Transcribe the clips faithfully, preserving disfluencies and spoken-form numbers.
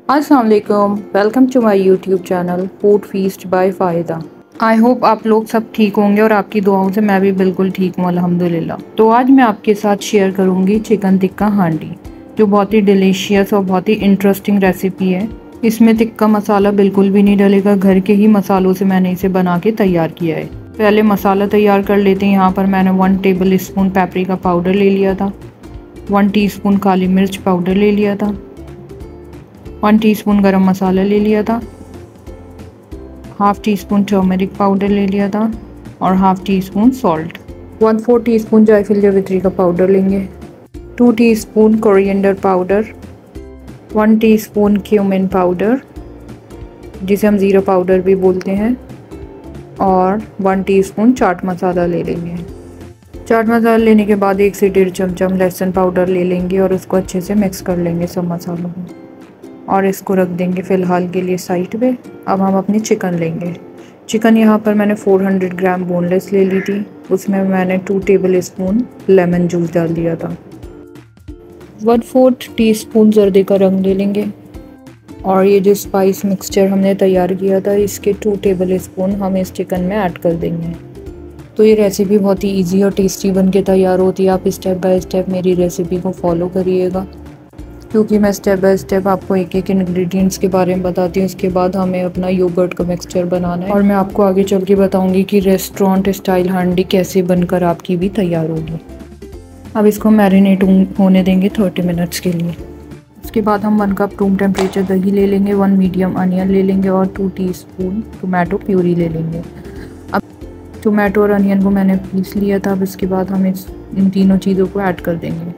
अस्सलाम वालेकुम, welcome to my YouTube channel food feast by फ़ायदा। आई होप आप लोग सब ठीक होंगे और आपकी दुआओं से मैं भी बिल्कुल ठीक हूँ अल्हम्दुलिल्लाह। तो आज मैं आपके साथ शेयर करूँगी चिकन टिक्का हांडी, जो बहुत ही डिलीशियस और बहुत ही इंटरेस्टिंग रेसिपी है। इसमें टिक्का मसाला बिल्कुल भी नहीं डलेगा, घर के ही मसालों से मैंने इसे बना के तैयार किया है। पहले मसाला तैयार कर लेते हैं। यहाँ पर मैंने one tablespoon paprika powder ले लिया था, वन टीस्पून काली मिर्च पाउडर ले लिया था, वन टीस्पून गरम मसाला ले लिया था, half teaspoon turmeric powder ले लिया था और half teaspoon salt, one four teaspoon जायफल जावित्री का पाउडर लेंगे, two teaspoon coriander powder, one teaspoon cumin powder जिसे हम ज़ीरा पाउडर भी बोलते हैं, और वन टीस्पून चाट मसाला ले लेंगे। चाट मसाला लेने के बाद एक से डेढ़ चमचा लहसुन पाउडर ले लेंगे और उसको अच्छे से मिक्स कर लेंगे सब मसालों को, और इसको रख देंगे फ़िलहाल के लिए साइड पे। अब हम अपनी चिकन लेंगे। चिकन यहाँ पर मैंने चार सौ ग्राम बोनलेस ले ली थी, उसमें मैंने two tablespoon lemon juice डाल दिया था। वन फोर्थ टी स्पून जर्दे का रंग ले लेंगे, और ये जो स्पाइस मिक्सचर हमने तैयार किया था इसके टू टेबल स्पून हम इस चिकन में ऐड कर देंगे। तो ये रेसिपी बहुत ही ईजी और टेस्टी बन के तैयार होती है। आप स्टेप बाय स्टेप मेरी रेसिपी को फॉलो करिएगा, क्योंकि मैं स्टेप बाय स्टेप आपको एक एक इंग्रेडिएंट्स के बारे में बताती हूँ। उसके बाद हमें अपना योगर्ट का मिक्सचर बनाना है, और मैं आपको आगे चल के बताऊँगी कि रेस्टोरेंट स्टाइल हांडी कैसे बनकर आपकी भी तैयार होगी। अब इसको मैरिनेट होने देंगे थर्टी मिनट्स के लिए। उसके बाद हम वन कप रूम टेम्परेचर दही ले लेंगे, वन मीडियम अनियन ले लेंगे और टू टीस्पून टोमेटो प्यूरी ले लेंगे। अब टोमेटो और अनियन को मैंने पीस लिया था। अब इसके बाद हम इस इन तीनों चीज़ों को ऐड कर देंगे।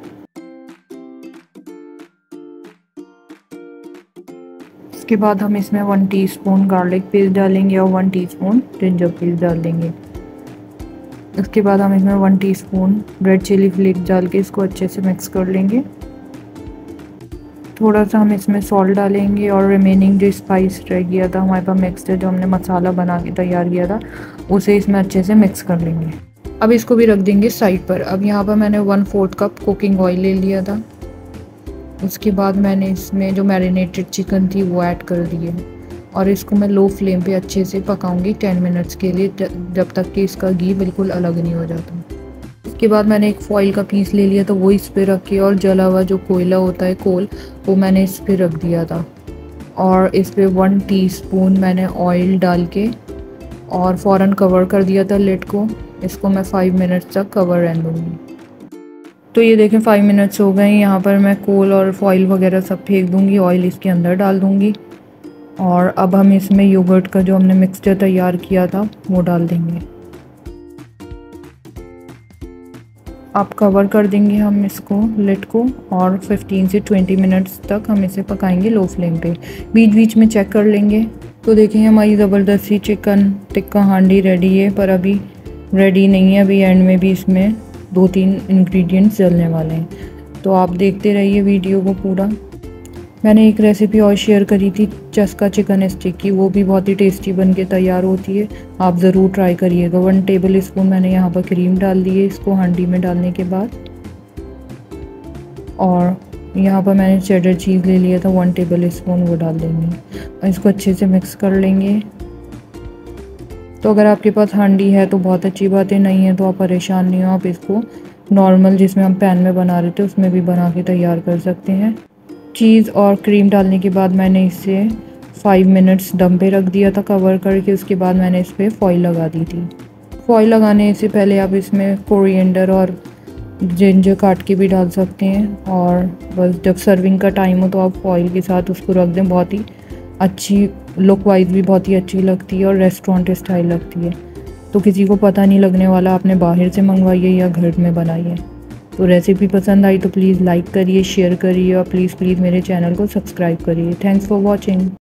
उसके बाद हम इसमें वन टीस्पून गार्लिक पेस्ट डालेंगे और वन टीस्पून जिंजर पेस्ट डाल देंगे। उसके बाद हम इसमें one teaspoon red chilli flakes डाल के इसको अच्छे से मिक्स कर लेंगे। थोड़ा सा हम इसमें सॉल्ट डालेंगे और रिमेनिंग जो स्पाइस रह गया था हमारे पास मिक्सचर, जो हमने मसाला बना के तैयार किया था, उसे इसमें अच्छे से मिक्स कर लेंगे। अब इसको भी रख देंगे साइड पर। अब यहाँ पर मैंने one fourth cup cooking oil ले लिया था। उसके बाद मैंने इसमें जो मैरिनेटेड चिकन थी वो ऐड कर दी है, और इसको मैं लो फ्लेम पे अच्छे से पकाऊंगी टेन मिनट्स के लिए, जब तक कि इसका घी बिल्कुल अलग नहीं हो जाता। उसके बाद मैंने एक फॉइल का पीस ले लिया था, वो इस पे रख के, और जला हुआ जो कोयला होता है कोल, वो मैंने इस पे रख दिया था, और इस पे वन टीस्पून मैंने ऑयल डाल के और फ़ौरन कवर कर दिया था लिड को। इसको मैं फाइव मिनट्स तक कवर रहने दूँगी। तो ये देखें फाइव मिनट्स हो गए। यहाँ पर मैं कोल और फॉइल वगैरह सब फेंक दूँगी, ऑयल इसके अंदर डाल दूँगी, और अब हम इसमें योगर्ट का जो हमने मिक्सचर तैयार किया था वो डाल देंगे। अब कवर कर देंगे हम इसको लिड को, और फिफ्टीन से ट्वेंटी मिनट्स तक हम इसे पकाएंगे लो फ्लेम पे। बीच बीच में चेक कर लेंगे। तो देखें हमारी ज़बरदस्ती चिकन टिक्का हांडी रेडी है, पर अभी रेडी नहीं है। अभी एंड में भी इसमें दो तीन इंग्रेडिएंट्स डलने वाले हैं, तो आप देखते रहिए वीडियो को पूरा। मैंने एक रेसिपी और शेयर करी थी चस्का चिकन स्टिक की, वो भी बहुत ही टेस्टी बन के तैयार होती है, आप ज़रूर ट्राई करिएगा। वन टेबल स्पून मैंने यहाँ पर क्रीम डाल दी है इसको हांडी में डालने के बाद, और यहाँ पर मैंने चेडर चीज़ ले लिया था वन टेबल स्पून, वो डाल देंगे और इसको अच्छे से मिक्स कर लेंगे। तो अगर आपके पास हांडी है तो बहुत अच्छी बात है, नहीं है तो आप परेशान नहीं हो, आप इसको नॉर्मल जिसमें हम पैन में बना रहे थे उसमें भी बना के तैयार कर सकते हैं। चीज़ और क्रीम डालने के बाद मैंने इसे फाइव मिनट्स दम पे रख दिया था कवर करके। उसके बाद मैंने इस पर फॉइल लगा दी थी। फॉइल लगाने से पहले आप इसमें कोरिएंडर और जिंजर काट के भी डाल सकते हैं, और बस जब सर्विंग का टाइम हो तो आप फॉइल के साथ उसको रख दें। बहुत ही अच्छी लुक वाइज भी बहुत ही अच्छी लगती है और रेस्टोरेंट स्टाइल लगती है, तो किसी को पता नहीं लगने वाला आपने बाहर से मंगवाई है या घर में बनाई है। तो रेसिपी पसंद आई तो प्लीज़ लाइक करिए, शेयर करिए, और प्लीज़ प्लीज़ मेरे चैनल को सब्सक्राइब करिए। Thanks for watching.